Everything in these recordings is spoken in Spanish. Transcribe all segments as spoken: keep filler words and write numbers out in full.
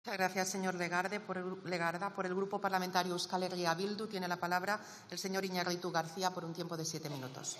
Muchas gracias, señor Legarde. Por el, Legarda. Por el Grupo Parlamentario Euskal Herria Bildu tiene la palabra el señor Iñárritu García por un tiempo de siete minutos.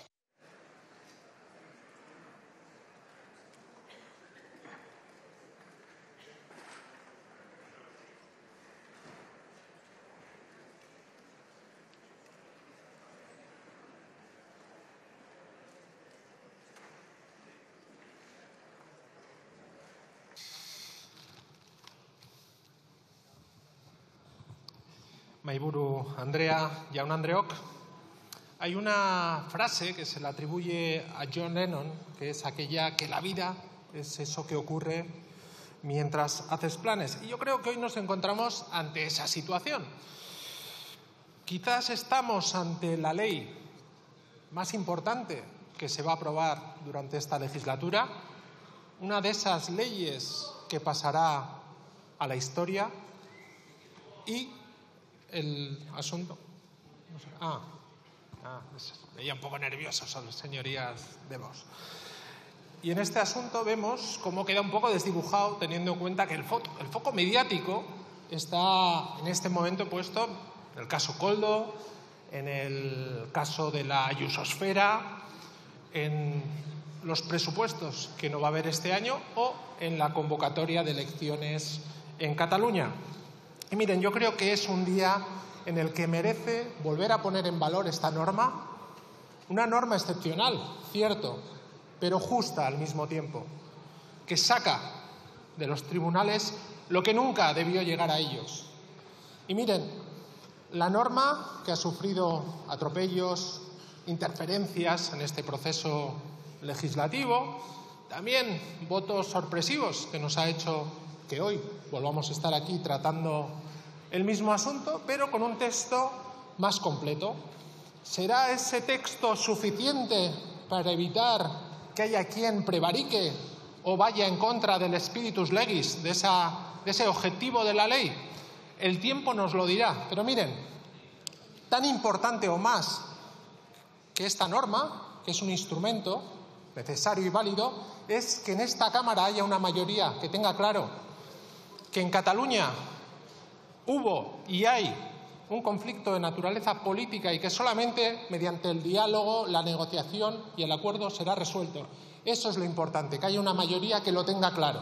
Mahaiburu Andrea, Jaun Andreok, hay una frase que se le atribuye a John Lennon, que es aquella que la vida es eso que ocurre mientras haces planes. Y yo creo que hoy nos encontramos ante esa situación. Quizás estamos ante la ley más importante que se va a aprobar durante esta legislatura, una de esas leyes que pasará a la historia y el asunto. No sé, ah, ah, veía un poco nerviosos a las señorías de Vox. Y en este asunto vemos cómo queda un poco desdibujado, teniendo en cuenta que el, foco, el foco mediático está en este momento puesto en el caso Koldo, en el caso de la Ayusosfera, en los presupuestos que no va a haber este año o en la convocatoria de elecciones en Cataluña. Y miren, yo creo que es un día en el que merece volver a poner en valor esta norma, una norma excepcional, cierto, pero justa al mismo tiempo, que saca de los tribunales lo que nunca debió llegar a ellos. Y miren, la norma que ha sufrido atropellos, interferencias en este proceso legislativo, también votos sorpresivos que nos ha hecho que hoy volvamos a estar aquí tratando el mismo asunto, pero con un texto más completo. ¿Será ese texto suficiente para evitar que haya quien prevarique o vaya en contra del spiritus legis, de, esa, de ese objetivo de la ley? El tiempo nos lo dirá. Pero miren, tan importante o más que esta norma, que es un instrumento necesario y válido, es que en esta Cámara haya una mayoría que tenga claro que en Cataluña hubo y hay un conflicto de naturaleza política y que solamente mediante el diálogo, la negociación y el acuerdo será resuelto. Eso es lo importante, que haya una mayoría que lo tenga claro.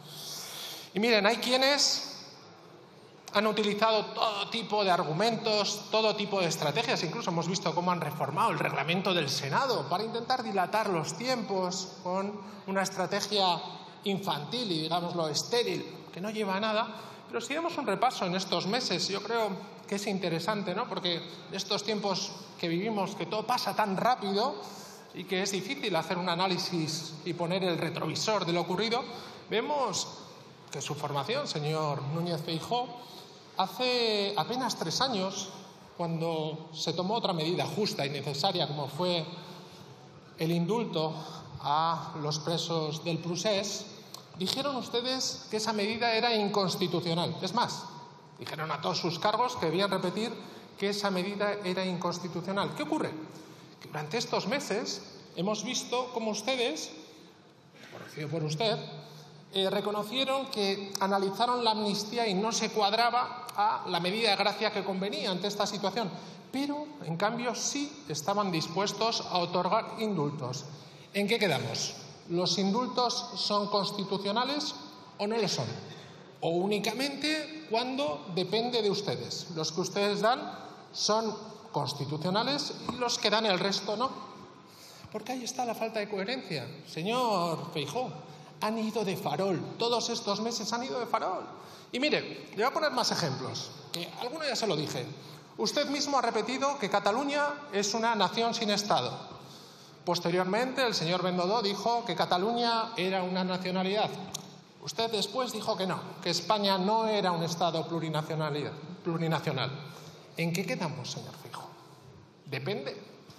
Y miren, hay quienes han utilizado todo tipo de argumentos, todo tipo de estrategias, incluso hemos visto cómo han reformado el reglamento del Senado para intentar dilatar los tiempos con una estrategia infantil y, digámoslo, estéril, que no lleva a nada. Pero si damos un repaso en estos meses, yo creo que es interesante, ¿no? Porque en estos tiempos que vivimos, que todo pasa tan rápido y que es difícil hacer un análisis y poner el retrovisor de lo ocurrido, vemos que su formación, señor Núñez Feijóo, hace apenas tres años, cuando se tomó otra medida justa y necesaria, como fue el indulto a los presos del Procés, dijeron ustedes que esa medida era inconstitucional. Es más, dijeron a todos sus cargos que debían repetir que esa medida era inconstitucional. ¿Qué ocurre? Que durante estos meses hemos visto cómo ustedes, conocido por usted, eh, reconocieron que analizaron la amnistía y no se cuadraba a la medida de gracia que convenía ante esta situación. Pero, en cambio, sí estaban dispuestos a otorgar indultos. ¿En qué quedamos? ¿Los indultos son constitucionales o no lo son? O únicamente cuando depende de ustedes. Los que ustedes dan son constitucionales y los que dan el resto no. Porque ahí está la falta de coherencia. Señor Feijóo, han ido de farol. Todos estos meses han ido de farol. Y mire, le voy a poner más ejemplos, que alguno ya se lo dije. Usted mismo ha repetido que Cataluña es una nación sin Estado. Posteriormente, el señor Bendodo dijo que Cataluña era una nacionalidad. Usted después dijo que no, que España no era un Estado plurinacional. ¿En qué quedamos, señor Feijóo? Depende.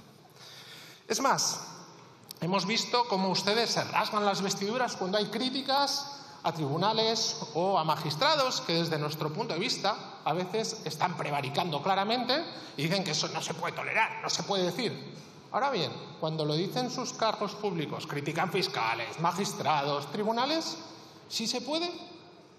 Es más, hemos visto cómo ustedes se rasgan las vestiduras cuando hay críticas a tribunales o a magistrados que desde nuestro punto de vista a veces están prevaricando claramente y dicen que eso no se puede tolerar, no se puede decir. Ahora bien, cuando lo dicen sus cargos públicos, critican fiscales, magistrados, tribunales, ¿sí se puede?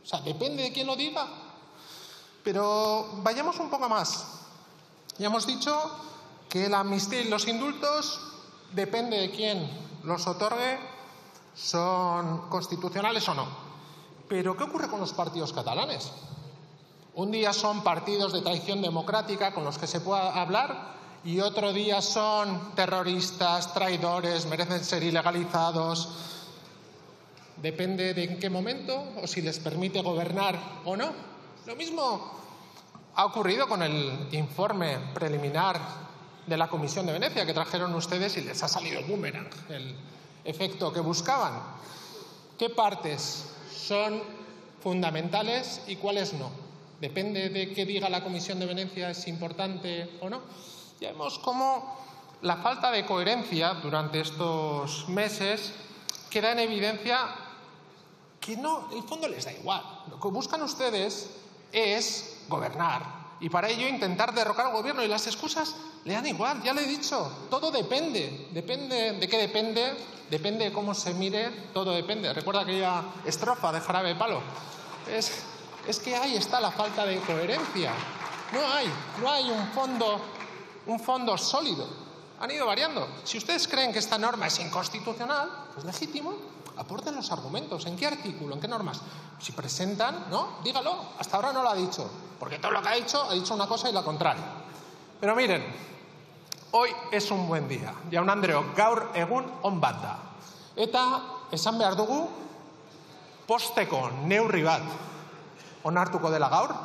O sea, depende de quién lo diga. Pero vayamos un poco más. Ya hemos dicho que la amnistía y los indultos, depende de quién los otorgue, son constitucionales o no. Pero ¿qué ocurre con los partidos catalanes? Un día son partidos de traición democrática con los que se pueda hablar y otro día son terroristas, traidores, merecen ser ilegalizados. Depende de en qué momento o si les permite gobernar o no. Lo mismo ha ocurrido con el informe preliminar de la Comisión de Venecia que trajeron ustedes y les ha salido boomerang, el efecto que buscaban. ¿Qué partes son fundamentales y cuáles no? Depende de qué diga la Comisión de Venecia es importante o no. Ya vemos cómo la falta de coherencia durante estos meses queda en evidencia que no, en el fondo les da igual. Lo que buscan ustedes es gobernar y para ello intentar derrocar al gobierno y las excusas le dan igual, ya le he dicho, todo depende. Depende de qué depende, depende de cómo se mire, todo depende. Recuerda aquella estrofa de Jarabe de Palo. Es, es que ahí está la falta de coherencia. No hay, no hay un fondo, un fondo sólido. Han ido variando. Si ustedes creen que esta norma es inconstitucional, pues legítimo, aporten los argumentos. ¿En qué artículo? ¿En qué normas? Si presentan, ¿no? Dígalo. Hasta ahora no lo ha dicho. Porque todo lo que ha dicho, ha dicho una cosa y la contraria. Pero miren, hoy es un buen día. Jaun Andreok, gaur egun on bat da. Eta esan behar dugu, posteko neurri bat onartuko dela gaur.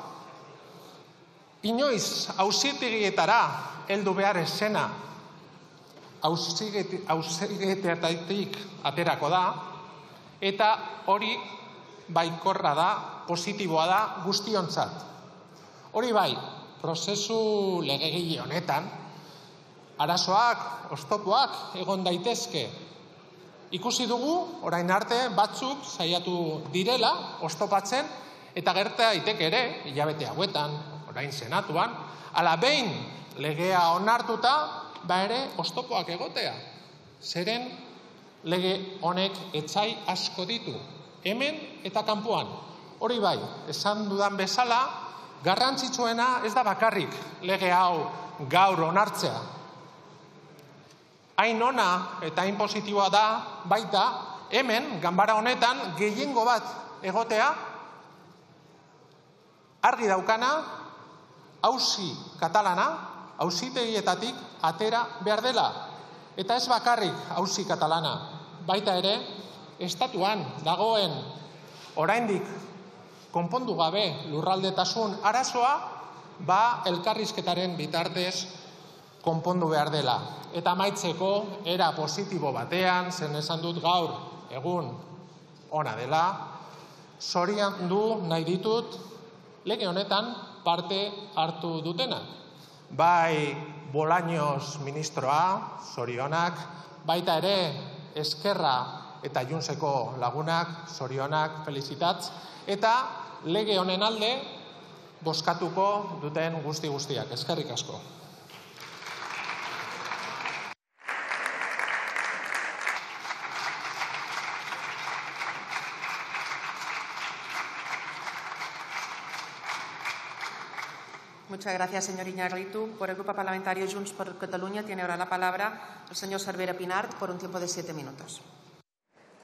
Inoiz auzitegietara heldu behar esena auzitegietatik aterako da, eta hori baikorra da, positiboa da guztiontzat. Hori bai, prozesu legegile honetan, arazoak, oztopoak egon daitezke. Ikusi dugu, orain arte, batzuk saiatu direla, oztopatzen, eta gerta daiteke ere, hilabete hauetan, orain senatuan, ala behin legea onartuta, ba ere oztopoak egotea. Zeren lege honek etsai asko ditu, hemen eta kanpoan. Hori bai, esan dudan bezala, garrantzitsuena ez da bakarrik lege hau gaur onartzea. Hain ona eta hain positiboa da baita hemen, ganbara honetan, gehiengo bat egotea, argi daukana, auzi katalana, auzitegietatik atera behar dela. Eta ez bakarrik auzi katalana, baita ere, estatuan dagoen oraindik konpondu gabe lurraldetasun arazoa, ba elkarrizketaren bitartez konpondu behar dela. Eta amaitzeko era positibo batean, zen esan dut gaur egun ona dela, zoriondu nahi ditut lege honetan parte hartu dutenak. Bai Bolaños ministroa, zorionak, baita ere Eskerra eta Juntseko lagunak, zorionak, felicitats, eta lege honen alde bozkatuko duten guzti guztiak. Eskerrik asko. Muchas gracias, señor Iñárritu. Por el Grupo Parlamentario Junts per Catalunya tiene ahora la palabra el señor Cervera Pinart por un tiempo de siete minutos.